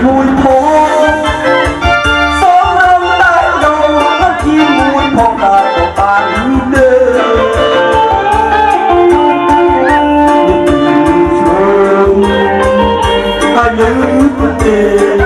mùi phố xóm rơm tại đầu hát chim mùi phong đại của bạn đơ những sương ai nhớ vấn đề